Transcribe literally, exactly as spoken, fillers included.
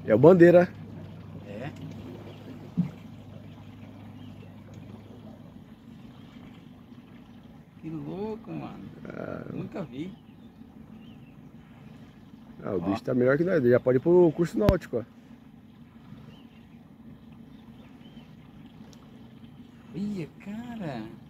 É o bandeira. É. Que louco, mano. Ah, Nunca vi. ah, o Ó. bicho tá melhor que nós. Ele já pode ir pro curso náutico, ó. Ia, cara.